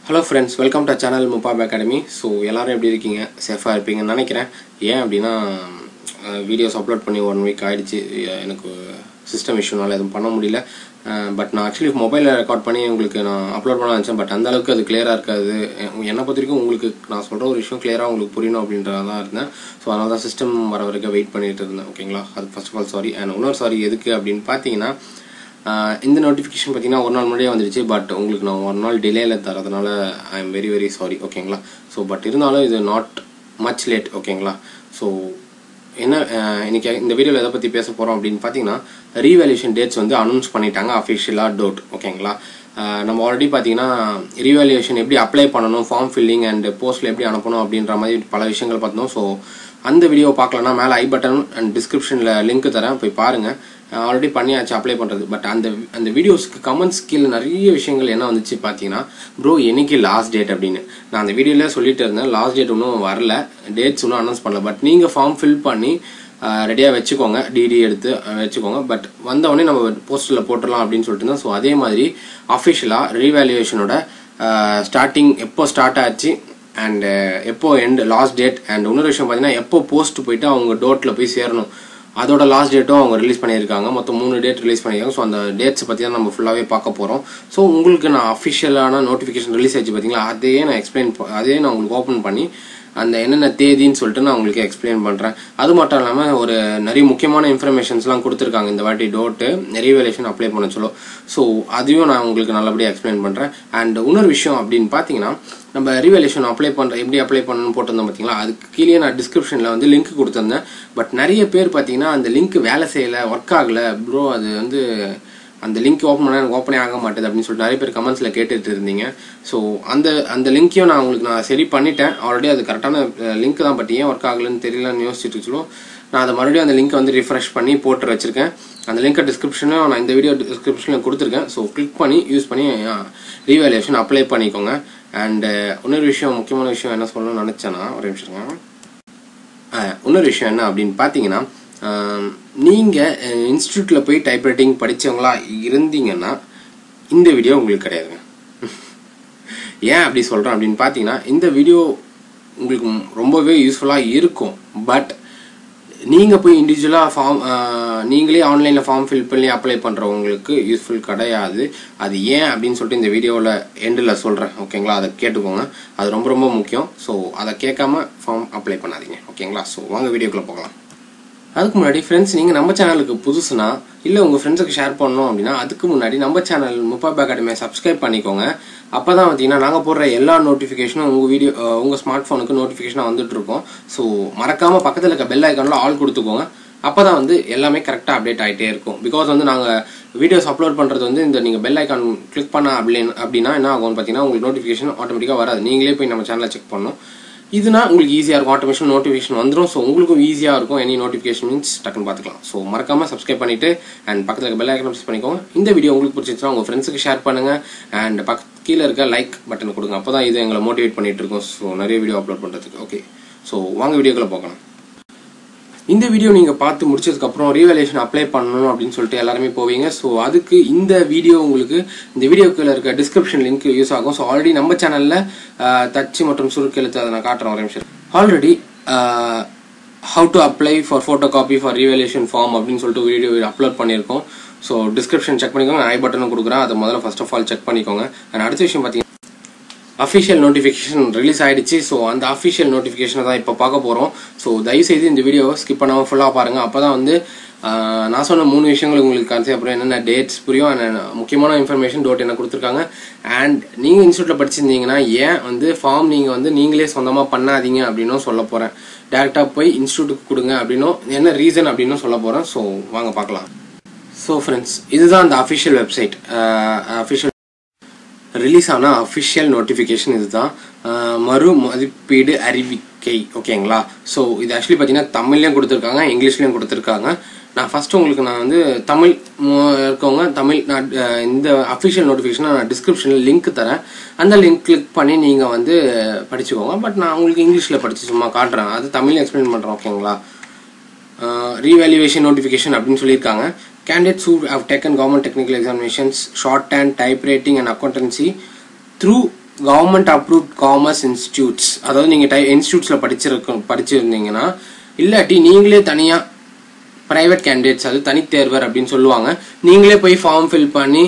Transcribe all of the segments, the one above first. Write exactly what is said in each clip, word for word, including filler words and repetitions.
Hello friends, welcome to our channel Mupab Academy. So எல்லாரும் எப்படி இருக்கீங்க? சேஃபா இருப்பீங்கன்னு நினைக்கிறேன். ஏன் அப்படினா வீடியோஸ் அப்லோட் பண்ணி one week ஆயிடுச்சு. எனக்கு சிஸ்டம் இஷ்யூனால எதுவும் பண்ண முடியல. பட் நான் ஆக்சுவலி மொபைலில் ரெக்கார்ட் பண்ணி உங்களுக்கு நான் அப்லோட் பண்ண நினச்சேன். பட் அந்த அளவுக்கு அது கிளியராக இருக்காது. என்னை பொறுத்த வரைக்கும் உங்களுக்கு நான் சொல்கிற ஒரு விஷயம் கிளியராக உங்களுக்கு புரியணும் அப்படின்றதான் இருந்தேன். ஸோ அதனால தான் சிஸ்டம் வர வரைக்கும் வெயிட் பண்ணிட்டு இருந்தேன். ஓகேங்களா, அது first of all sorry. And இன்னொரு சாரி எதுக்கு அப்படின்னு பார்த்தீங்கன்னா, இந்த நோட்டிஃபிகேஷன் பார்த்தீங்கன்னா ஒரு நாள் முன்னாடியே வந்துடுச்சு. பட் உங்களுக்கு நான் ஒரு நாள் டிலேயில் தரதுனால I am very very sorry. ஓகேங்களா, ஸோ பட் இருந்தாலும் இது நாட் மச் லேட். ஓகேங்களா, ஸோ என்ன இன்னைக்கு இந்த வீடியோவில் எதை பற்றி பேச போகிறோம் அப்படின்னு பார்த்தீங்கன்னா, ரீவேல்யூஷன் டேட்ஸ் வந்து அனௌன்ஸ் பண்ணிட்டாங்க அஃபிஷியலாக டோட். ஓகேங்களா, நம்ம ஆல்ரெடி பார்த்தீங்கன்னா ரீவேல்யூஷன் எப்படி அப்ளை பண்ணணும், ஃபார்ம் ஃபில்லிங் அண்ட் போஸ்ட்டில் எப்படி அனுப்பணும் அப்படின்ற மாதிரி பல விஷயங்கள் பார்த்தோம். ஸோ அந்த வீடியோ பார்க்கலன்னா மேலே ஐ பட்டன் அண்ட் டிஸ்கிரிப்ஷனில் லிங்க் தரேன், போய் பாருங்கள். ஆல்ரெடி பண்ணியாச்சு அப்ளை பண்ணுறது. பட் அந்த அந்த வீடியோஸ்க்கு கமெண்ட்ஸ் கீழே நிறைய விஷயங்கள் என்ன வந்துச்சு பார்த்தீங்கன்னா, ப்ரோ என்னைக்கு லாஸ்ட் டேட் அப்படின்னு. நான் அந்த வீடியோவில் சொல்லிட்டு இருந்தேன், லாஸ்ட் டேட் இன்னும் வரல, டேட்ஸ் இன்னும் அனௌன்ஸ் பண்ணல. பட் நீங்கள் ஃபார்ம் ஃபில் பண்ணி ரெடியாக வச்சுக்கோங்க, டிடி எடுத்து வச்சுக்கோங்க. பட் வந்தவொடனே நம்ம போஸ்ட்டில் போட்டுடலாம் அப்படின்னு சொல்லிட்டு இருந்தோம். ஸோ அதே மாதிரி அஃபிஷியலாக ரீவேல்யூவேஷனோட ஸ்டார்டிங் எப்போ ஸ்டார்ட் ஆச்சு அண்ட் எப்போ எண்ட் லாஸ்ட் டேட் அண்ட் இன்னொரு விஷயம் பார்த்தீங்கன்னா எப்போ போஸ்ட் போயிட்டு அவங்க டோட்டில் போய் சேரணும் அதோட லாஸ்ட் டேட்டும் அவங்க ரிலீஸ் பண்ணியிருக்காங்க. மொத்தம் மூணு டேட் ரிலீஸ் பண்ணியிருக்காங்க. ஸோ அந்த டேட்ஸ் பற்றி தான் நம்ம ஃபுல்லாகவே பார்க்க போகிறோம். ஸோ உங்களுக்கு நான் அஃபிஷியலான நோட்டிஃபிகேஷன் ரிலீஸ் ஆச்சு பார்த்தீங்களா, அதே நான் எக்ஸ்பிளைன் அதே நான் உங்களுக்கு ஓப்பன் பண்ணி அந்த என்னென்ன தேதின்னு சொல்லிட்டு நான் உங்களுக்கு எக்ஸ்பிளைன் பண்ணுறேன். அது மட்டும் இல்லாமல் ஒரு நிறைய முக்கியமான இன்ஃபர்மேஷன்ஸ்லாம் கொடுத்துருக்காங்க இந்த வாட்டி டோட்டு ரீவேல்யூஷன் அப்ளை பண்ண சொல்லும். ஸோ அதையும் நான் உங்களுக்கு நல்லபடியாக எக்ஸ்பிளைன் பண்ணுறேன். அண்ட் இன்னொரு விஷயம் அப்படின்னு பார்த்தீங்கன்னா, நம்ம ரீவேல்யூஷன் அப்ளை பண்ணுற எப்படி அப்ளை பண்ணணும்னு போட்டிருந்தோம் பார்த்தீங்களா, அதுக்கு கீழே நான் டிஸ்கிரிப்ஷனில் வந்து லிங்க் கொடுத்துருந்தேன். பட் நிறைய பேர் பார்த்தீங்கன்னா அந்த லிங்க் வேலை செய்யலை, ஒர்க் ஆகலை ப்ரோ, அது வந்து அந்த லிங்க் ஓப்பன் பண்ணால் எனக்கு ஓப்பனே ஆக மாட்டேது அப்படின்னு சொல்லிட்டு நிறைய பேர் கமெண்ட்ஸில் கேட்டுட்டு இருந்தீங்க. ஸோ அந்த அந்த லிங்க்கையும் நான் உங்களுக்கு நான் சரி பண்ணிட்டேன் ஆல்ரெடி. அது கரெக்டான லிங்க் தான், பட் ஏன் ஒர்க் ஆகலைன்னு தெரியலன்னு யோசிச்சுட்டு சொல்லுவோம். நான் அதை மறுபடியும் அந்த லிங்க்கை வந்து ரிஃப்ரெஷ் பண்ணி போட்டு வச்சிருக்கேன். அந்த லிங்க்கை டிஸ்கிரிப்ஷனும் நான் இந்த வீடியோ டிஸ்கிரிப்ஷனில் கொடுத்துருக்கேன். ஸோ கிளிக் பண்ணி யூஸ் பண்ணி ரீவேல்யூஷன் அப்ளை பண்ணிக்கோங்க. அண்ட் இன்னொரு விஷயம், முக்கியமான விஷயம் என்ன சொல்லணும்னு நினச்சேன்னா, ஒரு நிமிஷம். இன்னொரு விஷயம் என்ன அப்படின்னு பார்த்தீங்கன்னா, நீங்கள் இன்ஸ்டியூட்டில் போய் டைப்ரைட்டிங் படித்தவங்களா இருந்தீங்கன்னா இந்த வீடியோ உங்களுக்கு கிடையாதுங்க. ஏன் அப்படி சொல்கிறேன் அப்படின்னு பார்த்தீங்கன்னா, இந்த வீடியோ உங்களுக்கு ரொம்பவே யூஸ்ஃபுல்லாக இருக்கும். பட் நீங்கள் போய் இண்டிவிஜுவலாக ஃபார்ம் நீங்களே ஆன்லைனில் ஃபார்ம் ஃபில் பண்ணி அப்ளை பண்ணுறவங்களுக்கு யூஸ்ஃபுல் கிடையாது. அது ஏன் அப்படின்னு சொல்லிட்டு இந்த வீடியோவில் எண்டில் சொல்கிறேன். ஓகேங்களா, அதை கேட்டுக்கோங்க, அது ரொம்ப ரொம்ப முக்கியம். ஸோ அதை கேட்காம ஃபார்ம் அப்ளை பண்ணாதீங்க. ஓகேங்களா, ஸோ வாங்க வீடியோக்குள்ளே போகலாம். அதுக்கு முன்னாடி ஃப்ரெண்ட்ஸ், நீங்கள் நம்ம சேனலுக்கு புதுசுனா இல்லை உங்கள் ஃப்ரெண்ட்ஸுக்கு ஷேர் பண்ணணும் அப்படின்னா அதுக்கு முன்னாடி நம்ம சேனல் முப்பாப் அகாடமியை சப்ஸ்கிரைப் பண்ணிக்கோங்க. அப்போ தான் பார்த்தீங்கன்னா நாங்கள் போடுற எல்லா நோட்டிஃபிகேஷனும் உங்கள் வீடியோ உங்கள் ஸ்மார்ட் ஃபோனுக்கு நோட்டிஃபிகேஷனாக வந்துட்டுருக்கோம். ஸோ மறக்காமல் பக்கத்தில் இருக்க பெல் ஐக்கானில் ஆல் கொடுத்துக்கோங்க. அப்போ தான் வந்து எல்லாமே கரெக்டாக அப்டேட் ஆகிட்டே இருக்கும். பிகாஸ் வந்து நாங்கள் வீடியோஸ் அப்லோட் பண்ணுறது வந்து இந்த நீங்கள் பெல் ஐக்கான் கிளிக் பண்ண அப்படின்னு அப்படின்னா என்ன ஆகும்னு பார்த்தீங்கன்னா, உங்களுக்கு நோட்டிஃபிகேஷன் ஆட்டோமேட்டிக்காக வராது. நீங்களே போய் நம்ம சேனலை செக் பண்ணணும். இதுனா உங்களுக்கு ஈஸியாக இருக்கும், ஆட்டோமேஷன் நோட்டிஃபிகேஷன் வந்துடும். ஸோ உங்களுக்கும் ஈஸியாக இருக்கும், எனி நோட்டிஃபிகேஷன் மீன்ஸ் டக்குன்னு பார்த்துக்கலாம். ஸோ மறக்காமல் சப்ஸ்கிரைப் பண்ணிவிட்டு அண்ட் பக்கத்தில் பெல் ஐக்கான் ப்ரெஸ் பண்ணிக்கோங்க. இந்த வீடியோ உங்களுக்கு பிடிச்சிருச்சுன்னா உங்கள் ஃப்ரெண்ட்ஸுக்கு ஷேர் பண்ணுங்கள். அண்ட் பக்க கீழே இருக்க லைக் பட்டன் கொடுங்க. அப்போ தான் இது எங்களை மோட்டிவேட் பண்ணிட்டு இருக்கோம். ஸோ நிறைய வீடியோ அப்லோட் பண்ணுறதுக்கு. ஓகே, ஸோ வாங்க வீடியோக்குள்ளே போகலாம். இந்த வீடியோ நீங்கள் பார்த்து முடிச்சதுக்கப்புறம் ரீவேல்யூஷன் அப்ளை பண்ணணும் அப்படின்னு சொல்லிட்டு எல்லாருமே போவீங்க. ஸோ அதுக்கு இந்த வீடியோ உங்களுக்கு இந்த வீடியோக்குள்ள இருக்க டிஸ்கிரிப்ஷன் லிங்க் யூஸ் ஆகும். ஸோ ஆல்ரெடி நம்ம சேனலில் தச்சு மற்றும் சுருக்கெழுத்து அதை நான் காட்டுறேன் ஒரு நிமிஷம். Already how to apply for photo copy for revaluation form அப்படின்னு சொல்லிட்டு வீடியோ அப்லோட் பண்ணியிருக்கோம். ஸோ டிஸ்கிரிப்ஷன் செக் பண்ணிக்கோங்க, ஐ பட்டனும் கொடுக்குறேன், அதை முதல்ல ஃபர்ஸ்ட் ஆஃப் ஆல் செக் பண்ணிக்கோங்க. அண்ட் அடுத்த விஷயம் பார்த்தீங்கன்னா, அஃபிஷியல் நோட்டிஃபிகேஷன் ரிலீஸ் ஆகிடுச்சு. ஸோ அந்த அஃபிஷியல் நோட்டிஃபிகேஷனை தான் இப்போ பார்க்க போகிறோம். ஸோ தயவுசெய்து இந்த வீடியோவை ஸ்கிப் பண்ணாமல் ஃபுல்லாக பாருங்கள். அப்போ தான் வந்து நான் சொன்ன மூணு விஷயங்கள் உங்களுக்கு கான்செப்ட், அப்புறம் என்னென்ன டேட்ஸ் புரியும், அண்ட் முக்கியமான இன்ஃபர்மேஷன் டோட் என்ன கொடுத்துருக்காங்க. அண்ட் நீங்கள் இன்ஸ்டியூட்டில் படிச்சிருந்தீங்கன்னா ஏன் வந்து ஃபார்ம் நீங்கள் வந்து நீங்களே சொந்தமாக பண்ணாதீங்க அப்படின்னும் சொல்ல போகிறேன். டேரெக்டாக போய் இன்ஸ்டியூட்டுக்கு கொடுங்க அப்படின்னும் என்ன ரீசன் அப்படின்னும் சொல்ல போகிறேன். ஸோ வாங்க பார்க்கலாம். ஸோ ஃப்ரெண்ட்ஸ், இதுதான் அந்த அஃபிஷியல் வெப்சைட். அஃபிஷியல் ரிலீஸ் ஆன அஃபிஷியல் நோட்டிஃபிகேஷன் இதுதான், மறு மதிப்பீடு அறிவிக்கை. ஓகேங்களா, ஸோ இது ஆக்சுவலி பார்த்தீங்கன்னா தமிழ்லையும் கொடுத்துருக்காங்க, இங்கிலீஷ்லையும் கொடுத்துருக்காங்க. நான் ஃபர்ஸ்ட் உங்களுக்கு நான் வந்து தமிழ் இருக்கவங்க தமிழ் நான் இந்த அஃபிஷியல் நோட்டிஃபிகேஷனை நான் டிஸ்கிரிப்ஷனில் லிங்க் தரேன், அந்த லிங்க் கிளிக் பண்ணி நீங்கள் வந்து படிச்சுக்கோங்க. பட் நான் உங்களுக்கு இங்கிலீஷில் படித்து சும்மா காட்டுறேன், அது தமிழ் எக்ஸ்பிளைன் பண்ணுறேன். ஓகேங்களா, ரீவேல்யூவேஷன் நோட்டிஃபிகேஷன் அப்படின்னு சொல்லியிருக்காங்க. Candidates who have taken government technical examinations, shorthand, typewriting and accountancy through government approved commerce institutes, அதாவது நீங்கள் டை இன்ஸ்டியூட்ஸில் படிச்சிருக்க படிச்சிருந்தீங்கன்னா, இல்லாட்டி நீங்களே தனியாக ப்ரைவேட் கேண்டிடேட்ஸ், அது தனித்தேர்வர் அப்படின்னு சொல்லுவாங்க, நீங்களே போய் ஃபார்ம் ஃபில் பண்ணி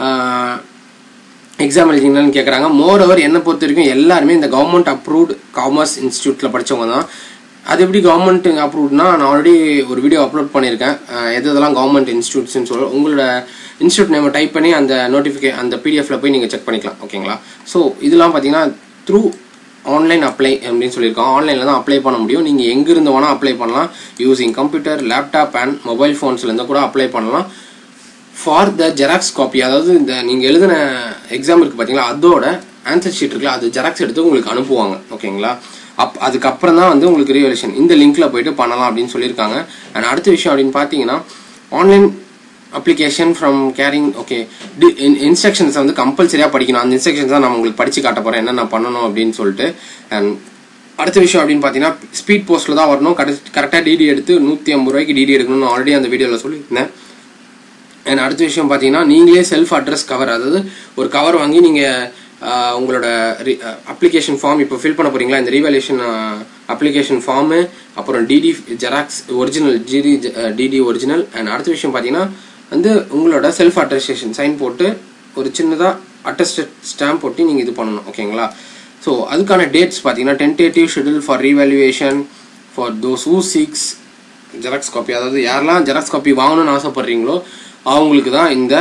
எக்ஸாம் எழுதிங்கன்னு கேட்குறாங்க. மோர் ஓவர் என்னை பொறுத்த வரைக்கும் எல்லாருமே இந்த கவர்மெண்ட் அப்ரூவ்டு காமர்ஸ் இன்ஸ்டியூட்டில் படித்தவங்க தான். அது எப்படி கவர்மெண்ட் அப்ரூவ்ட்னா, நான் ஆல்ரெடி ஒரு வீடியோ அப்லோட் பண்ணியிருக்கேன், எது இதெல்லாம் கவர்மெண்ட் இன்ஸ்டியூட்ஸ்ன்னு சொல்லுவோம். உங்களோட இன்ஸ்டியூட் நேம் டைப் பண்ணி அந்த நோட்டிஃபிகே அந்த பிடிஎஃப்ல போய் நீங்கள் செக் பண்ணிக்கலாம். ஓகேங்களா? ஸோ இதெல்லாம் பார்த்தீங்கன்னா த்ரூ ஆன்லைன் அப்ளை அப்படின்னு சொல்லியிருக்கோம். ஆன்லைனில் தான் அப்ளை பண்ண முடியும். நீங்கள் எங்கிருந்து வேணால் அப்ளை பண்ணலாம். Using computer, laptop and mobile ஃபோன்ஸ்லேருந்து கூட அப்ளை பண்ணலாம். ஃபார் த ஜெராக்ஸ் காப்பி, அதாவது இந்த நீங்கள் எழுதின எக்ஸாம் இருக்குது பார்த்தீங்களா, அதோட ஆன்சர் ஷீட் இருக்குல்ல, அது ஜெராக்ஸ் எடுத்து உங்களுக்கு அனுப்புவாங்க. ஓகேங்களா? அப் அதுக்கப்புறம் தான் வந்து உங்களுக்கு ரீவல்யூஷன் இந்த லிங்க்ல போயிட்டு பண்ணலாம் அப்படின்னு சொல்லியிருக்காங்க. அண்ட் அடுத்த விஷயம் அப்படின்னு பார்த்தீங்கன்னா, online application from caring. Okay, instructions வந்து கம்பல்சரியாக படிக்கணும். அந்த இன்ஸ்ட்ரக்ஷன்ஸ் தான் நான் உங்களுக்கு படித்து காட்ட போகிறேன், என்னென்ன பண்ணணும் அப்படின்னு சொல்லிட்டு. அண்ட் அடுத்த விஷயம் அப்படின்னு பார்த்தீங்கன்னா, ஸ்பீட் போஸ்ட்டில் தான் வரணும். கரெக்ட் கரெக்டாக டிடி எடுத்து நூற்றி ஐம்பது ரூபாய்க்கு டிடி எடுக்கணும்னு ஆல்ரெடி அந்த வீடியோவில் சொல்லியிருந்தேன். அண்ட் அடுத்த விஷயம் பார்த்தீங்கன்னா, நீங்களே செல்ஃப் அட்ரஸ் கவர், அதாவது ஒரு கவர் வாங்கி நீங்கள் உங்களோட அப்ளிகேஷன் ஃபார்ம் இப்போ ஃபில் பண்ண போறீங்களா, இந்த ரீவேல்யூஷன் அப்ளிகேஷன் ஃபார்மு, அப்புறம் DD xerox original, GD DD original. And அடுத்த விஷயம் பார்த்தீங்கன்னா வந்து உங்களோட செல்ஃப் அட்டஸ்டேஷன் சைன் போட்டு ஒரு சின்னதாக அட்டஸ்டட் ஸ்டாம்ப் போட்டு நீங்கள் இது பண்ணணும். ஓகேங்களா? ஸோ அதுக்கான டேட்ஸ் பார்த்தீங்கன்னா, tentative schedule for revaluation for those who seeks xerox copy, அதாவது யாரெல்லாம் ஜெராக்ஸ் காப்பி வாங்கணும்னு ஆசைப்படுறீங்களோ அவங்களுக்கு தான் இந்த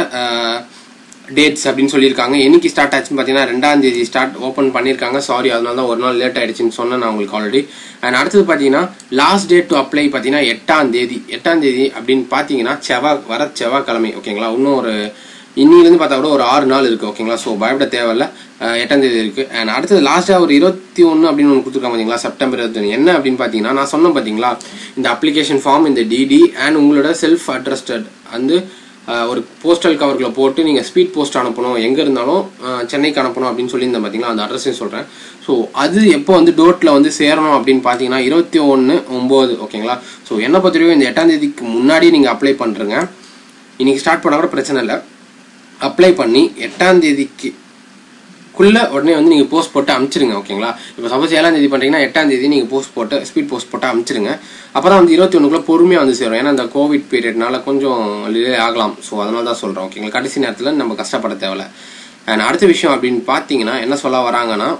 டேட்ஸ் அப்படின்னு சொல்லியிருக்காங்க. என்னைக்கு ஸ்டார்ட் ஆச்சுன்னு பார்த்தீங்கன்னா, ரெண்டாம் தேதி ஸ்டார்ட் ஓப்பன் பண்ணியிருக்காங்க. சாரி, அதனால தான் ஒரு நாள் லேட் ஆயிடுச்சுன்னு சொன்னேன் நான் உங்களுக்கு ஆல்ரெடி. அண்ட் அடுத்தது பார்த்தீங்கன்னா, லாஸ்ட் டேட் டு அப்ளை பார்த்தீங்கன்னா எட்டாம் தேதி. எட்டாம் தேதி அப்படின்னு பார்த்தீங்கன்னா செவ்வாய், வர செவ்வாய்க்கிழமை. ஓகேங்களா? இன்னும் ஒரு இன்னிலேருந்து பார்த்தா கூட ஒரு ஆறு நாள் இருக்குது. ஓகேங்களா? ஸோ பயப்பட தேவையில்ல, எட்டாம் தேதி இருக்குது. அண்ட் அடுத்தது லாஸ்ட்டாக ஒரு இருபத்தி ஒன்று அப்படின்னு ஒன்று கொடுத்துருக்காங்க பார்த்தீங்களா, செப்டம்பர் இருபத்தி ஒன்று. என்ன அப்படின்னு பார்த்தீங்கன்னா, நான் சொன்னேன் பார்த்தீங்களா, இந்த அப்ளிகேஷன் ஃபார்ம், இந்த டிடி அண்ட் உங்களோட செல்ஃப் அட்ரஸ்டட் வந்து ஒரு போஸ்டல் கவர்களை போட்டு நீங்கள் ஸ்பீட் போஸ்ட் அனுப்பணும், எங்கே இருந்தாலும் சென்னைக்கு அனுப்பணும் அப்படின்னு சொல்லியிருந்தேன் பார்த்தீங்களா, அந்த அட்ரஸையும் சொல்கிறேன். ஸோ அது எப்போ வந்து டோட்டில் வந்து சேரணும் அப்படின்னு பார்த்தீங்கன்னா, இருபத்தி ஒன்று ஒம்பது. ஓகேங்களா? ஸோ என்ன பொறுத்தவரைக்கும் இந்த எட்டாம் தேதிக்கு முன்னாடி நீங்கள் அப்ளை பண்ணுறங்க. இன்னைக்கு ஸ்டார்ட் பண்ண கூட பிரச்சனை இல்லை. அப்ளை பண்ணி எட்டாம் தேதிக்கு குள்ள உடனே வந்து நீங்கள் போஸ்ட் போட்டு அனுப்பிச்சிருங்க. ஓகேங்களா? இப்போ சப்போஸ் ஏழாம் தேதி பண்ணுறீங்கன்னா எட்டாம் தேதி நீங்கள் போஸ்ட் போட்டு ஸ்பீட் போஸ்ட் போட்டு அனுப்பிச்சிருங்க. அப்போ தான் வந்து இருபத்தி ஒன்றுக்குள்ள பொறுமையாக வந்து சேரும். ஏன்னா இந்த கோவிட் பீரியட்னால கொஞ்சம் டிலே ஆகலாம். ஸோ அதனால தான் சொல்கிறோம். ஓகேங்களா? கடைசி நேரத்தில் நம்ம கஷ்டப்பட தேவையில்ல. அண்ட் அடுத்த விஷயம் அப்படின்னு பார்த்தீங்கன்னா, என்ன சொல்ல வராங்கன்னா,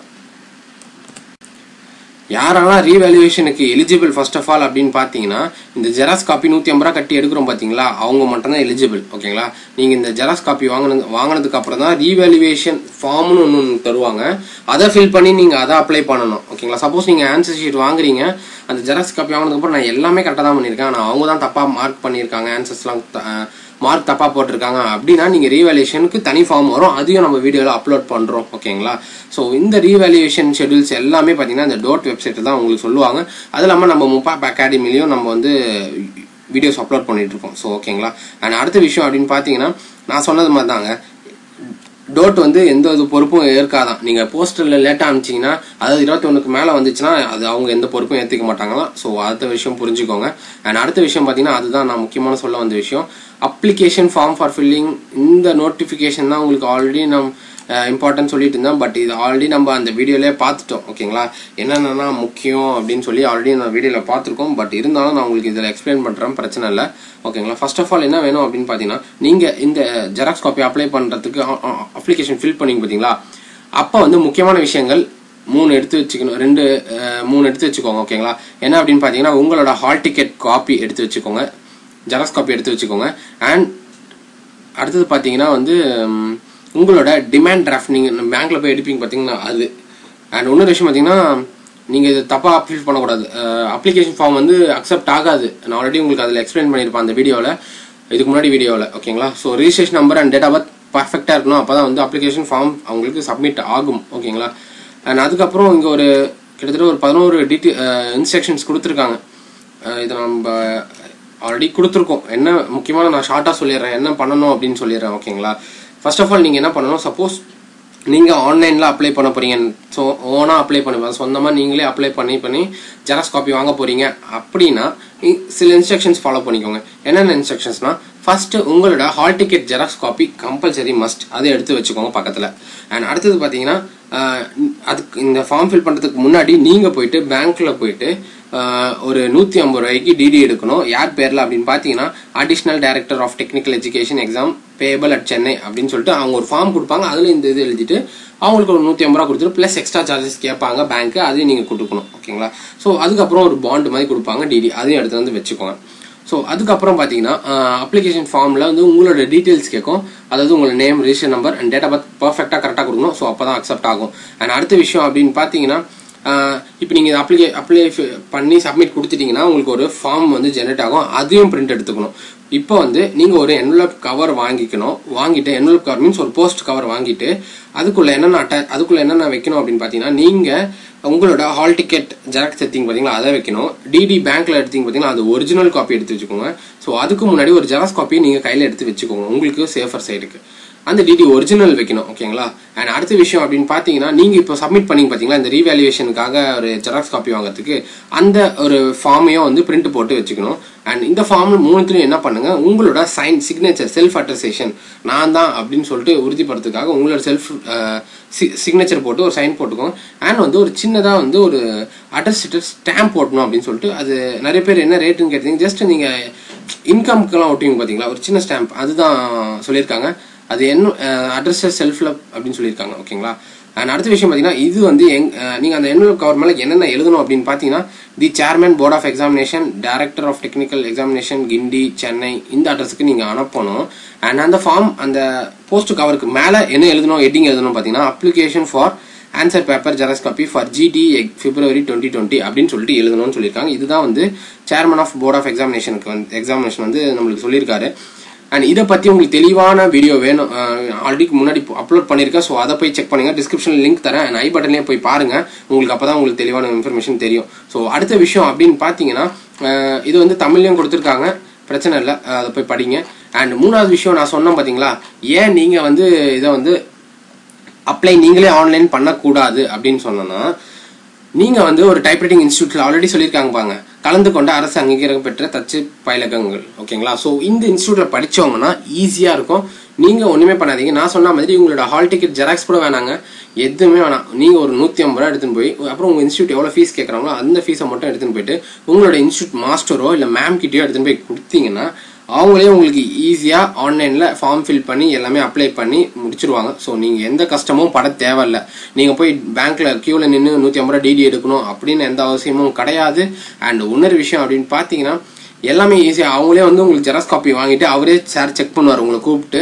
யாரெல்லாம் ரீவேல்யூவேஷனுக்கு எலிஜிபிள் ஃபர்ஸ்ட் ஆஃப் ஆல் அப்படின்னு பார்த்தீங்கன்னா, இந்த ஜெராக்ஸ் காப்பி நூற்றி ஐம்பது ரூபா கட்டி எடுக்கிறோம் பார்த்தீங்களா, அவங்க மட்டும்தான் எலிஜிபிள். ஓகேங்களா? நீங்கள் இந்த ஜெராக்ஸ் காப்பி வாங்கினது வாங்கினதுக்கு அப்புறம் தான் ரீவேல்யூவேஷன் ஃபார்ம்னு ஒன்று ஒன்று தருவாங்க. அதை ஃபில் பண்ணி நீங்கள் அதை அப்ளை பண்ணணும். ஓகேங்களா? சப்போஸ் நீங்கள் ஆன்சர் ஷீட் வாங்குறீங்க, அந்த ஜெராக்ஸ் காப்பி வாங்கினதுக்கப்புறம் நான் எல்லாமே கரெக்டாக தான் பண்ணியிருக்கேன், ஆனால் அவங்க தான் தப்பாக மார்க் பண்ணியிருக்காங்க, ஆன்சர்ஸ்லாம் மார்க் தப்பாக போட்டிருக்காங்க அப்படின்னா நீங்கள் ரீவேல்யூஷனுக்கு தனி ஃபார்ம் வரும். அதையும் நம்ம வீடியோவில் அப்லோட் பண்ணுறோம். ஓகேங்களா? ஸோ இந்த ரீவேல்யூவேஷன் ஷெட்யூல்ஸ் எல்லாமே பார்த்தீங்கன்னா இந்த டோட் வெப்சைட்டில் தான் உங்களுக்கு சொல்லுவாங்க. அது இல்லாமல் நம்ம முப்பாப் அகாடமிலையும் நம்ம வந்து வீடியோஸ் அப்லோட் பண்ணிட்டு இருக்கோம். ஸோ ஓகேங்களா? அண்ட் அடுத்த விஷயம் அப்படின்னு பார்த்தீங்கன்னா, நான் சொன்னது மாதிரி தாங்க, டோட் வந்து எந்த ஒரு பொறுப்பும் ஏற்காதான். நீங்கள் போஸ்டரில் லேட்டாக அனுப்பிச்சிங்கன்னா, அதாவது இருபத்தி ஒன்றுக்கு மேலே வந்துச்சுன்னா அது அவங்க எந்த பொறுப்பும் ஏற்றுக்க மாட்டாங்களாம். ஸோ அடுத்த விஷயம் புரிஞ்சுக்கோங்க. அண்ட் அடுத்த விஷயம் பார்த்தீங்கன்னா, அதுதான் நான் முக்கியமான சொல்ல வந்த விஷயம், அப்ளிகேஷன் ஃபார்ம் ஃபார் ஃபில்லிங். இந்த நோட்டிஃபிகேஷன் தான் உங்களுக்கு ஆல்ரெடி நம் இம்பார்ட்டன்ட் சொல்லிட்டு இருந்தேன். பட் இது ஆல்ரெடி நம்ம அந்த வீடியோலேயே பார்த்துட்டோம். ஓகேங்களா? என்னென்னா முக்கியம் அப்படின்னு சொல்லி ஆல்ரெடி நான் வீடியோவில் பார்த்துருக்கோம். பட் இருந்தாலும் நான் உங்களுக்கு இதில் எக்ஸ்பிளைன் பண்ணுறேன், பிரச்சனை இல்லை. ஓகேங்களா? ஃபர்ஸ்ட் ஆஃப் ஆல் என்ன வேணும் அப்படின்னு பார்த்தீங்கன்னா, நீங்கள் இந்த ஜெராக்ஸ் காப்பி அப்ளை பண்ணுறதுக்கு அப்ளிகேஷன் ஃபில் பண்ணிங்க பார்த்தீங்களா, அப்போ வந்து முக்கியமான விஷயங்கள் மூணு எடுத்து வச்சுக்கணும். ரெண்டு மூணு எடுத்து வச்சுக்கோங்க. ஓகேங்களா? என்ன அப்படின்னு பார்த்தீங்கன்னா, உங்களோட ஹால் டிக்கெட் காப்பி எடுத்து வச்சுக்கோங்க, ஜெராக்ஸ் காப்பி எடுத்து வச்சுக்கோங்க. அண்ட் அடுத்தது பார்த்தீங்கன்னா வந்து உங்களோட டிமாண்ட் டிராஃப்ட், நீங்கள் பேங்க்கில் போய் எடுப்பீங்க பார்த்தீங்கன்னா அது. அண்ட் இன்னொரு விஷயம் பார்த்தீங்கன்னா, நீங்கள் இது தப்பாக அப்ளை பண்ணக்கூடாது. அப்ளிகேஷன் ஃபார்ம் வந்து அக்செப்ட் ஆகாது. நான் ஆல்ரெடி உங்களுக்கு அதில் எக்ஸ்பிளைன் பண்ணியிருப்பேன் அந்த வீடியோவில், இதுக்கு முன்னாடி வீடியோவில். ஓகேங்களா? So registration number and date of birth பர்ஃபெக்டாக இருக்கணும். அப்போ தான் வந்து அப்ளிகேஷன் ஃபார்ம் அவங்களுக்கு சப்மிட் ஆகும். ஓகேங்களா? அண்ட் அதுக்கப்புறம் இங்கே ஒரு கிட்டத்தட்ட ஒரு பதினோரு டீட்டெயில் இன்ஸ்ட்ரக்ஷன்ஸ் கொடுத்துருக்காங்க. இதை நம்ம ஆல்ரெடி கொடுத்துருக்கோம். என்ன முக்கியமான நான் ஷார்ட்டாக சொல்லிடுறேன், என்ன பண்ணணும் அப்படின்னு சொல்லிடுறேன். ஓகேங்களா? ஃபர்ஸ்ட் ஆஃப் ஆல் நீங்கள் என்ன பண்ணணும், சப்போஸ் நீங்கள் ஆன்லைனில் அப்ளை பண்ண போகிறீங்க, ஸோ ஓனாக அப்ளை பண்ணுவேன், சொந்தமாக நீங்களே அப்ளை பண்ணி பண்ணி ஜெராக்ஸ் காப்பி வாங்க போகிறீங்க அப்படின்னா சில இன்ஸ்ட்ரக்ஷன்ஸ் ஃபாலோ பண்ணிக்கோங்க. என்னென்ன இன்ஸ்ட்ரக்ஷன்ஸ்னால், ஃபர்ஸ்ட் உங்களோட hall ticket xerox copy compulsory must, அதை எடுத்து வச்சுக்கோங்க பக்கத்தில். அண்ட் அடுத்தது பார்த்தீங்கன்னா அதுக்கு இந்த ஃபார்ம் ஃபில் பண்ணுறதுக்கு முன்னாடி நீங்கள் போயிட்டு பேங்க்கில் போயிட்டு ஒரு நூற்றி ஐம்பது ரூபாய்க்கு டிடி எடுக்கணும். யார் பேரில் அப்படின்னு பார்த்தீங்கன்னா additional director of technical education exam payable at Chennai அப்படின்னு சொல்லிட்டு அவங்க ஒரு ஃபார்ம் கொடுப்பாங்க. அதில் இந்த இது எழுதிட்டு அவங்களுக்கு ஒரு நூற்றி ஐம்பது ரூபா கொடுத்துட்டு ப்ளஸ் எக்ஸ்ட்ரா சார்ஜஸ் கேட்பாங்க பேங்க்கு, அதையும் நீங்கள் கொடுக்கணும். ஓகேங்களா? ஸோ அதுக்கப்புறம் ஒரு பாண்டு மாதிரி கொடுப்பாங்க டிடி, அதையும் எடுத்து வந்து வச்சுக்கோங்க. ஸோ அதுக்கப்புறம் பார்த்தீங்கன்னா அப்ளிகேஷன் ஃபார்மில் வந்து உங்களோட டீட்டெயில்ஸ் கேட்கும். அதாவது உங்களோட name, register number and date of birth பர்ஃபெக்டாக கரெக்டாக கொடுக்கணும். ஸோ அப்போ தான் அக்செப்ட் ஆகும். அண்ட் அடுத்த விஷயம் அப்படின்னு பார்த்தீங்கன்னா இப்போ நீங்கள் அப்ளிகே அப்ளை பண்ணி சப்மிட் கொடுத்துட்டீங்கன்னா உங்களுக்கு ஒரு ஃபார்ம் வந்து ஜென்ரேட் ஆகும். அதையும் பிரிண்ட் எடுத்துக்கணும். இப்போ வந்து நீங்கள் ஒரு என்வலப் கவர் வாங்கிக்கணும். வாங்கிட்டு என்வலப் கவர் மீன்ஸ் ஒரு போஸ்ட் கவர் வாங்கிட்டு அதுக்குள்ள என்னென்ன அட்ட அதுக்குள்ள என்னென்ன வைக்கணும் அப்படின்னு பார்த்தீங்கன்னா நீங்கள் உங்களோட ஹால் டிக்கெட் ஜெராக்ஸ் எடுத்தீங்க பார்த்தீங்களா, அதை வைக்கணும். டிடி பேங்க்ல எடுத்தீங்க பார்த்தீங்கன்னா அது ஒரிஜினல் காப்பி எடுத்து வச்சுக்கோங்க. ஸோ அதுக்கு முன்னாடி ஒரு ஜெராக்ஸ் காப்பி நீங்கள் கையில் எடுத்து வச்சுக்கோங்க உங்களுக்கு சேஃபர் சைடுக்கு. அந்த டிடி ஒரிஜினல் வைக்கணும். ஓகேங்களா? அண்ட் அடுத்த விஷயம் அப்படின்னு பார்த்தீங்கன்னா நீங்கள் இப்போ சப்மிட் பண்ணிங்க பார்த்தீங்களா இந்த ரீவேல்யூவேஷனுக்காக ஒரு ஜெராக்ஸ் காப்பி வாங்குறதுக்கு அந்த ஒரு ஃபார்மையும் வந்து பிரிண்ட் போட்டு வச்சுக்கணும். அண்ட் இந்த ஃபார்ம் மூணுத்துலையும் என்ன பண்ணுங்க, உங்களோட சைன் சிக்னேச்சர் செல்ஃப் அட்டஸ்டேஷன் நான் தான் அப்படின்னு சொல்லிட்டு உறுதிப்படுறதுக்காக உங்களோட செல்ஃப் சிக்னேச்சர் போட்டு ஒரு சைன் போட்டுக்கோங்க. அண்ட் வந்து ஒரு சின்னதாக வந்து ஒரு அட்டஸ்டேட்டட் ஸ்டாம்ப் போட்டணும் அப்படின்னு சொல்லிட்டு அது நிறைய பேர் என்ன ரேட்டுன்னு கேட்டீங்க. ஜஸ்ட் நீங்கள் இன்கம்க்கெல்லாம் ஒட்டுவீங்க பார்த்தீங்களா ஒரு சின்ன ஸ்டாம்ப், அதுதான் சொல்லியிருக்காங்க. அது என்ன அட்ரஸ் செல்ஃப்ல அப்படின்னு சொல்லியிருக்காங்க. ஓகேங்களா? அண்ட் அடுத்த விஷயம் பார்த்தீங்கன்னா இது வந்து எங் நீங்கள் அந்த என்வலப் கவர் மேலே என்னென்ன எழுதணும் அப்படின்னு பார்த்தீங்கன்னா the chairman board of examination director of technical examination Guindy Chennai இந்த அட்ரஸுக்கு நீங்கள் அனுப்பணும். அண்ட் அந்த ஃபார்ம் அந்த போஸ்ட் கவருக்கு மேலே என்ன எழுதணும் ஹெட்டிங் எழுதணும் பார்த்தீங்கன்னா application for answer paper xerox copy for GD February twenty twenty அப்படின்னு சொல்லிட்டு எழுதணும்னு சொல்லியிருக்காங்க. இதுதான் வந்து சேர்மன் ஆஃப் போர்ட் ஆஃப் எக்ஸாமினேஷனுக்கு வந்து எக்ஸாமினேஷன் வந்து நம்மளுக்கு சொல்லியிருக்காரு. அண்ட் இதை பற்றி உங்களுக்கு தெளிவான வீடியோ வேணும், ஆல்ரெடி முன்னாடி அப்லோட் பண்ணியிருக்கேன். ஸோ அதை போய் செக் பண்ணுங்க. டிஸ்கிரிப்ஷனில் லிங்க் தரேன். அண்ட் ஐ பட்டன்லேயே போய் பாருங்க. உங்களுக்கு அப்போ தான் உங்களுக்கு தெளிவான இன்ஃபர்மேஷன் தெரியும். ஸோ அடுத்த விஷயம் அப்படின்னு பார்த்தீங்கன்னா இது வந்து தமிழ்லையும் கொடுத்துருக்காங்க, பிரச்சனை இல்லை, அதை போய் படிங்க. அண்ட் மூணாவது விஷயம் நான் சொன்னேன் பார்த்தீங்களா, ஏன் நீங்கள் வந்து இதை வந்து அப்ளை நீங்களே ஆன்லைன் பண்ணக்கூடாது அப்படின்னு சொன்னோன்னா நீங்கள் வந்து ஒரு டைப்ரைட்டிங் இன்ஸ்டியூட்டில் ஆல்ரெடி சொல்லியிருக்காங்க பாங்க, கலந்து கொண்ட அரசு அங்கீகாரம் பெற்ற தச்சு பயிலகங்கள். ஓகேங்களா? ஸோ இந்த இன்ஸ்டியூட்டில் படித்தவங்கன்னா ஈஸியாக இருக்கும். நீங்கள் ஒன்றுமே பண்ணாதீங்க. நான் சொன்ன மாதிரி உங்களோட ஹால் டிக்கெட் ஜெராக்ஸ் கூட வேணாங்க, எதுவுமே வேணாம். நீங்கள் ஒரு நூற்றி ஐம்பது ரூபா எடுத்துன்னு போய் அப்புறம் உங்கள் இன்ஸ்டியூட் எவ்வளோ ஃபீஸ் கேட்குறாங்களோ அந்த ஃபீஸை மட்டும் எடுத்துன்னு போயிட்டு உங்களோட இன்ஸ்டியூட் மாஸ்டரோ இல்லை மேம் கிட்டேயோ எடுத்துன்னு போய் கொடுத்தீங்கன்னா அவங்களே உங்களுக்கு ஈஸியாக ஆன்லைனில் ஃபார்ம் ஃபில் பண்ணி எல்லாமே அப்ளை பண்ணி முடிச்சிருவாங்க. ஸோ நீங்கள் எந்த கஷ்டமும் பட தேவையில்லை. நீங்கள் போய் பேங்க்கில் க்யூவில் நின்று நூற்றி ஐம்பது ரூபா டிடி எடுக்கணும் அப்படின்னு எந்த அவசியமும் கிடையாது. அண்ட் இன்னொரு விஷயம் அப்படின்னு பார்த்தீங்கன்னா எல்லாமே ஈஸியாக அவங்களே வந்து உங்களுக்கு ஜெராக்ஸ் காப்பி வாங்கிட்டு அவரே சார் செக் பண்ணுவார், உங்களை கூப்பிட்டு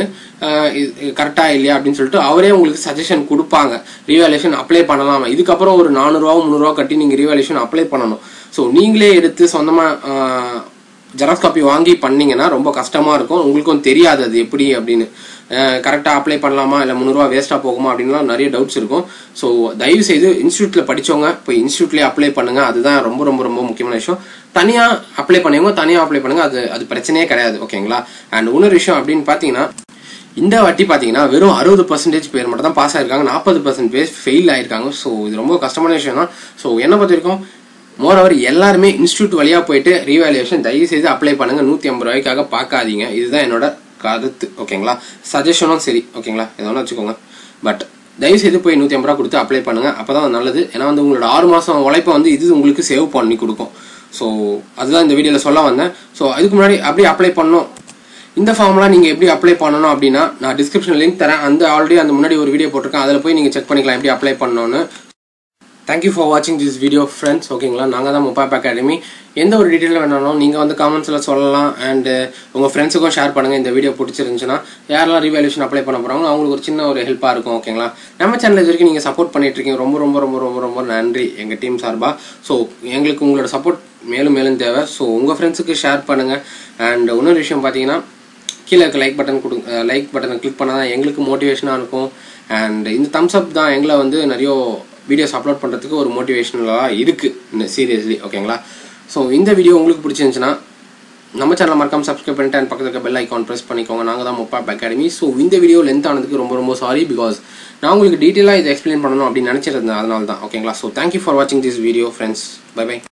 கரெக்டாக இல்லையா அப்படின்னு சொல்லிட்டு அவரே உங்களுக்கு சஜஷன் கொடுப்பாங்க. ரீவேல்யூஷன் அப்ளை பண்ணலாம். இதுக்கப்புறம் ஒரு நானூறுரூவா முந்நூறுரூவா கட்டி நீங்கள் ரீவேல்யூஷன் அப்ளை பண்ணணும். ஸோ நீங்களே எடுத்து சொந்தமாக ஜெராக்ஸ் காப்பி வாங்கி பண்ணீங்கன்னா ரொம்ப கஷ்டமா இருக்கும். உங்களுக்கும் தெரியாது அது எப்படி அப்படின்னு, கரெக்டாக அப்ளை பண்ணலாமா இல்லை முந்நூறுரூவா வேஸ்ட்டாக போகுமா அப்படின்லாம் நிறைய டவுட்ஸ் இருக்கும். ஸோ தயவு செய்து இன்ஸ்டியூட்ல படிச்சவங்க போய் இன்ஸ்டியூட்லேயே அப்ளை பண்ணுங்க. அதுதான் ரொம்ப ரொம்ப ரொம்ப முக்கியமான விஷயம். தனியாக அப்ளை பண்ணுவங்க தனியாக அப்ளை பண்ணுங்க, அது அது பிரச்சனையே கிடையாது. ஓகேங்களா? அண்ட் இன்னொரு விஷயம் அப்படின்னு பார்த்தீங்கன்னா இந்த வாட்டி பார்த்தீங்கன்னா வெறும் அறுபது பர்சன்டேஜ் பேர் மட்டும் தான் பாஸ் ஆயிருக்காங்க, நாற்பது பர்சன்ட் பேர் ஃபெயில் ஆயிருக்காங்க. ஸோ இது ரொம்ப கஷ்டமான விஷயம் தான். ஸோ என்ன பார்த்துருக்கோம், மோரோவர் எல்லாருமே இன்ஸ்டியூட் வழியாக போயிட்டு ரீவேல்யூவேஷன் தயவு செய்து அப்ளை பண்ணுங்க. நூற்றி ஐம்பது ரூபாய்க்காக பார்க்காதீங்க. இதுதான் என்னோட கருத்து. ஓகேங்களா? சஜஷனும் சரி. ஓகேங்களா? எதனா வச்சுக்கோங்க. பட் தயவு செய்து போய் நூற்றி ஐம்பது ரூபா கொடுத்து அப்ளை பண்ணுங்க. அப்போதான் நல்லது. ஏன்னா வந்து உங்களோட ஆறு மாதம் உழைப்பை வந்து இது உங்களுக்கு சேவ் பண்ணி கொடுக்கும். ஸோ அதுதான் இந்த வீடியோவில் சொல்ல வந்தேன். ஸோ அதுக்கு முன்னாடி அப்படியே அப்ளை பண்ணணும். இந்த ஃபார்ம்லாம் நீங்கள் எப்படி அப்ளை பண்ணணும் அப்படின்னா நான் டிஸ்கிரிப்ஷன் லிங்க் தரேன். அந்த ஆல்ரெடி அந்த முன்னாடி ஒரு வீடியோ போட்டிருக்கேன், அதில் போய் நீங்கள் செக் பண்ணிக்கலாம் எப்படி அப்ளை பண்ணணும்னு. தேங்க்யூ ஃபார் வாட்சிங் திஸ் வீடியோ ஃப்ரெண்ட்ஸ். ஓகேங்களா? நாங்கள் தான் முப்பாப் அகாடமி. எந்த ஒரு டீட்டெயில் வேணாலும் நீங்கள் வந்து காமெண்ட்ஸில் சொல்லலாம். அண்டு உங்கள் ஃப்ரெண்ட்ஸுக்கும் ஷேர் பண்ணுங்கள். இந்த வீடியோ பிடிச்சிருந்துச்சுன்னா யாரெல்லாம் ரீவேல்யூஷன் அப்ளை பண்ண போகிறாங்களோ அவங்களுக்கு ஒரு சின்ன ஒரு ஹெல்ப்பாக இருக்கும். ஓகேங்களா? நம்ம சேனல் இது வரைக்கும் நீங்கள் சப்போர்ட் பண்ணிட்டு இருக்கீங்க, ரொம்ப ரொம்ப ரொம்ப ரொம்ப ரொம்ப நன்றி எங்கள் டீம் சார்பாக. ஸோ எங்களுக்கு உங்களோட சப்போர்ட் மேலும் மேலும் தேவை. ஸோ உங்கள் ஃப்ரெண்ட்ஸுக்கு ஷேர் பண்ணுங்கள். அண்ட் இன்னொரு விஷயம் பார்த்தீங்கன்னா கீழே இருக்க லைக் பட்டன் கொடுங்க. லைக் பட்டனை கிளிக் பண்ணால் தான் எங்களுக்கு மோட்டிவேஷனாக இருக்கும். அண்ட் இந்த தம்ஸ் அப் தான் எங்களை வந்து நிறைய வீடியோஸ் அப்லோட் பண்ணுறதுக்கு ஒரு மோட்டிவேஷனலாக இருக்குது சீரியஸ்லி. ஓகேங்களா? ஸோ இந்த வீடியோ உங்களுக்கு பிடிச்சிருந்துச்சுன்னா நம்ம சேனலை மறக்காம சப்ஸ்கிரைப் பண்ணிட்டு அண்ட் பக்கத்தில் இருக்க பெல் ஐக்கான் ப்ரெஸ் பண்ணிக்கோங்க. நாங்கள் தான் முப்பாப் அகாடமி. ஸோ இந்த வீடியோ லென்த் ஆனதுக்கு ரொம்ப ரொம்ப சாரி, பிகாஸ் நான் உங்களுக்கு டீட்டெயிலாக இதை எக்ஸ்பிளைன் பண்ணணும் அப்படின்னு நினச்சிருந்தேன், அதனால தான். ஓகேங்களா? ஸோ தேங்க்யூ ஃபார் வாட்சிங் this video friends. Bye by.